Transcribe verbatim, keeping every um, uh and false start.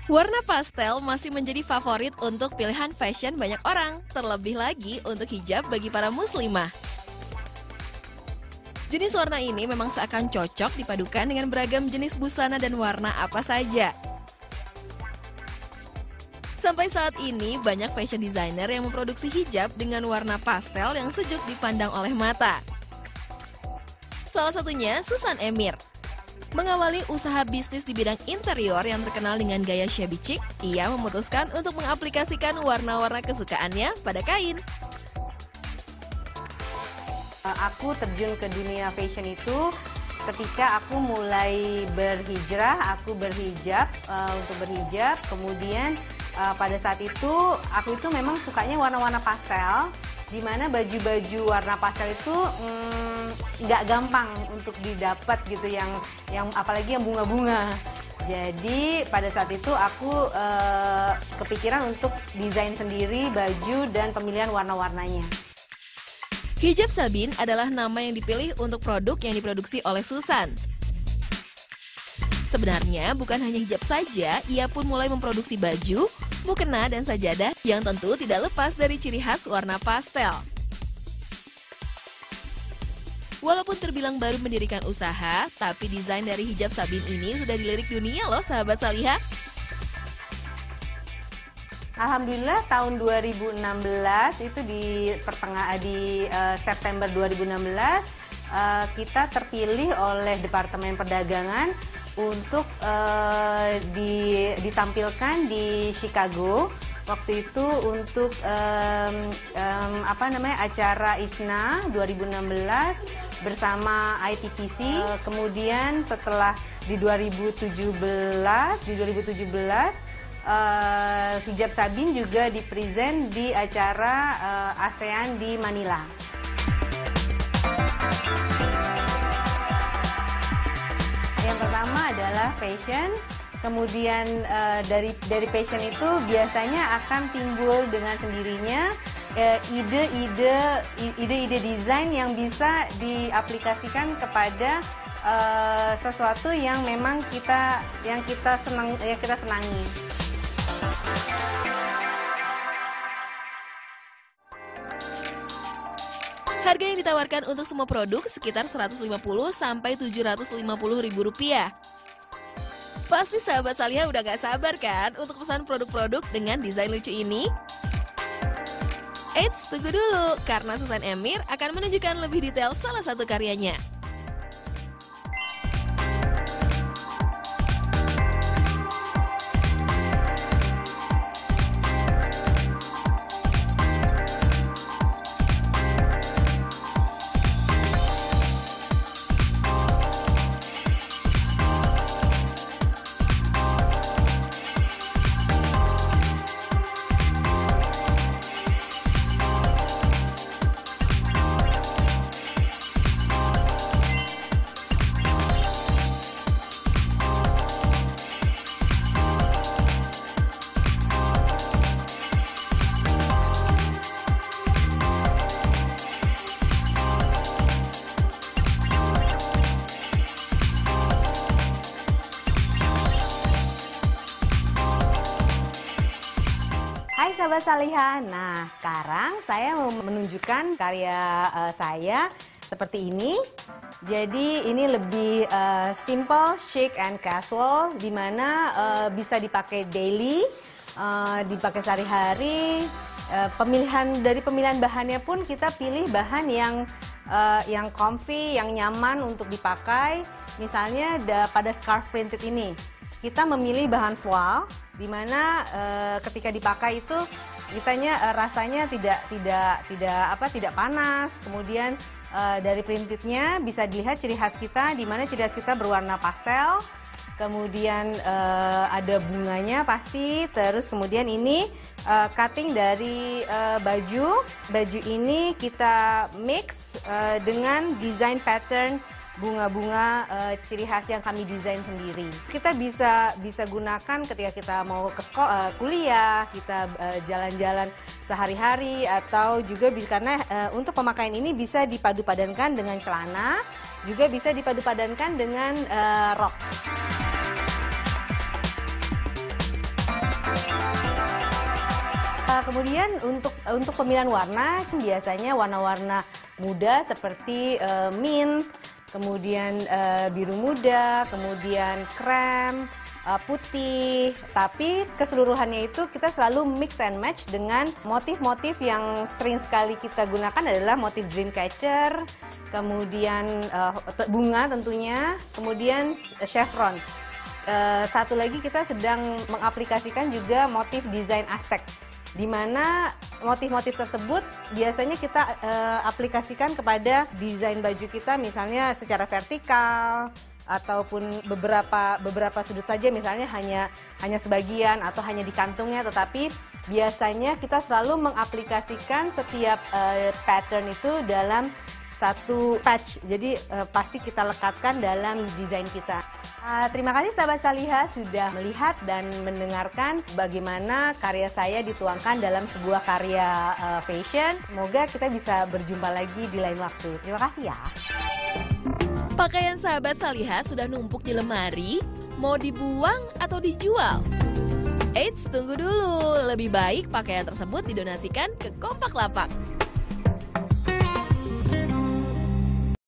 Warna pastel masih menjadi favorit untuk pilihan fashion banyak orang, terlebih lagi untuk hijab bagi para muslimah. Jenis warna ini memang seakan cocok dipadukan dengan beragam jenis busana dan warna apa saja. Sampai saat ini, banyak fashion designer yang memproduksi hijab dengan warna pastel yang sejuk dipandang oleh mata. Salah satunya Susan Emir. Mengawali usaha bisnis di bidang interior yang terkenal dengan gaya shabby chic, ia memutuskan untuk mengaplikasikan warna-warna kesukaannya pada kain. Aku terjun ke dunia fashion itu ketika aku mulai berhijrah, aku berhijab, uh, untuk berhijab, kemudian uh, pada saat itu aku itu memang sukanya warna-warna pastel, di mana baju-baju warna pastel itu nggak hmm, gampang untuk didapat gitu, yang yang apalagi yang bunga-bunga. Jadi pada saat itu aku uh, kepikiran untuk desain sendiri baju dan pemilihan warna-warnanya. Hijab Sabin adalah nama yang dipilih untuk produk yang diproduksi oleh Susan. Sebenarnya bukan hanya hijab saja, ia pun mulai memproduksi baju, mukena, dan sajadah yang tentu tidak lepas dari ciri khas warna pastel. Walaupun terbilang baru mendirikan usaha, tapi desain dari hijab Sabin ini sudah dilirik dunia loh sahabat Salihah. Alhamdulillah tahun dua ribu enam belas itu di pertengahan di uh, September dua ribu enam belas uh, kita terpilih oleh Departemen Perdagangan untuk uh, di, ditampilkan di Chicago waktu itu untuk um, um, apa namanya acara I S N A dua ribu enam belas bersama I T P C. Uh, kemudian setelah di dua ribu tujuh belas di dua ribu tujuh belas uh, hijab Sabin juga dipresent di acara uh, ASEAN di Manila. Yang pertama adalah fashion, kemudian uh, dari dari fashion itu biasanya akan timbul dengan sendirinya ide-ide uh, ide-ide desain yang bisa diaplikasikan kepada uh, sesuatu yang memang kita yang kita senang yang kita senangi. Harga yang ditawarkan untuk semua produk sekitar seratus lima puluh sampai tujuh ratus lima puluh ribu rupiah. Pasti sahabat Salihah udah gak sabar kan untuk pesan produk-produk dengan desain lucu ini? Eits, tunggu dulu, karena Susan Emir akan menunjukkan lebih detail salah satu karyanya. Hai sahabat Salihah, nah sekarang saya mau menunjukkan karya uh, saya seperti ini. Jadi ini lebih uh, simple, chic, and casual, dimana uh, bisa dipakai daily, uh, dipakai sehari-hari. Uh, pemilihan dari pemilihan bahannya pun kita pilih bahan yang uh, yang comfy, yang nyaman untuk dipakai. Misalnya da, pada scarf printed ini, kita memilih bahan voile, di mana uh, ketika dipakai itu kitanya uh, rasanya tidak tidak tidak apa tidak panas. Kemudian uh, dari printednya bisa dilihat ciri khas kita, di mana ciri khas kita berwarna pastel. Kemudian uh, ada bunganya pasti. Terus kemudian ini uh, cutting dari uh, baju. Baju ini kita mix uh, dengan desain pattern bunga-bunga uh, ciri khas yang kami desain sendiri. Kita bisa bisa gunakan ketika kita mau ke sekolah, uh, kuliah, kita jalan-jalan uh, sehari-hari, atau juga bisa, karena uh, untuk pemakaian ini bisa dipadu-padankan dengan celana, juga bisa dipadu-padankan dengan uh, rok. Uh, kemudian untuk untuk pemilihan warna biasanya warna-warna muda seperti uh, mint, kemudian uh, biru muda, kemudian krem, uh, putih. Tapi keseluruhannya itu kita selalu mix and match dengan motif-motif yang sering sekali kita gunakan adalah motif dreamcatcher, kemudian uh, bunga tentunya, kemudian chevron. Uh, satu lagi kita sedang mengaplikasikan juga motif desain Aztec, di mana motif-motif tersebut biasanya kita uh, aplikasikan kepada desain baju kita, misalnya secara vertikal ataupun beberapa beberapa sudut saja, misalnya hanya hanya sebagian atau hanya di kantungnya, tetapi biasanya kita selalu mengaplikasikan setiap uh, pattern itu dalam satu patch, jadi uh, pasti kita lekatkan dalam desain kita. Uh, terima kasih sahabat Saliha sudah melihat dan mendengarkan bagaimana karya saya dituangkan dalam sebuah karya uh, fashion. Semoga kita bisa berjumpa lagi di lain waktu. Terima kasih ya. Pakaian sahabat Saliha sudah numpuk di lemari, mau dibuang atau dijual? Eits, tunggu dulu. Lebih baik pakaian tersebut didonasikan ke Kompak Lapak.